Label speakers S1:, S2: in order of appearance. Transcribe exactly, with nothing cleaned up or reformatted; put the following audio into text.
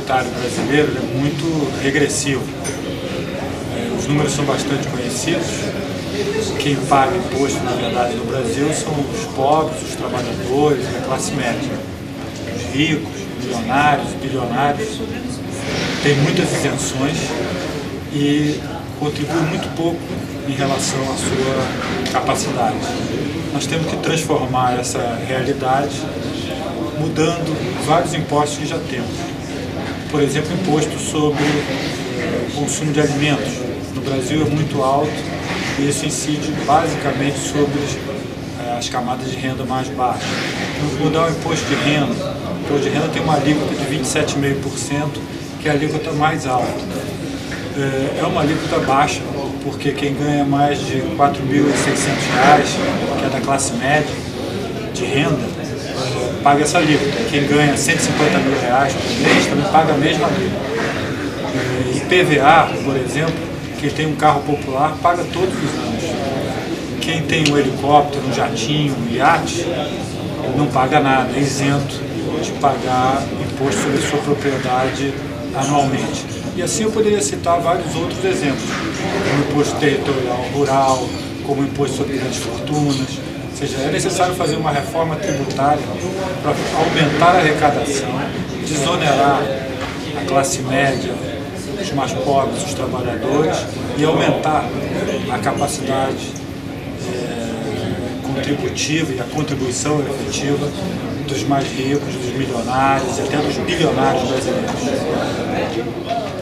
S1: tributário brasileiro é muito regressivo. Os números são bastante conhecidos. Quem paga imposto, na verdade, no Brasil são os pobres, os trabalhadores, a classe média. Os ricos, milionários, bilionários, têm muitas isenções e contribuem muito pouco em relação à sua capacidade. Nós temos que transformar essa realidade mudando vários impostos que já temos. Por exemplo, imposto sobre o consumo de alimentos. No Brasil é muito alto e isso incide basicamente sobre as camadas de renda mais baixas. Vamos mudar o imposto de renda. O imposto de renda tem uma alíquota de vinte e sete vírgula cinco por cento, que é a alíquota mais alta. É uma alíquota baixa, porque quem ganha mais de quatro mil e seiscentos reais, que é da classe média de renda, paga essa alíquota. Quem ganha cento e cinquenta mil reais por mês também paga a mesma alíquota. I P V A, por exemplo, quem tem um carro popular paga todos os anos. Quem tem um helicóptero, um jatinho, um iate, não paga nada, é isento de pagar imposto sobre sua propriedade anualmente. E assim eu poderia citar vários outros exemplos, como o imposto territorial rural, como o imposto sobre grandes fortunas. Ou seja, é necessário fazer uma reforma tributária para aumentar a arrecadação, desonerar a classe média, os mais pobres, os trabalhadores, e aumentar a capacidade é, contributiva e a contribuição efetiva dos mais ricos, dos milionários e até dos bilionários brasileiros.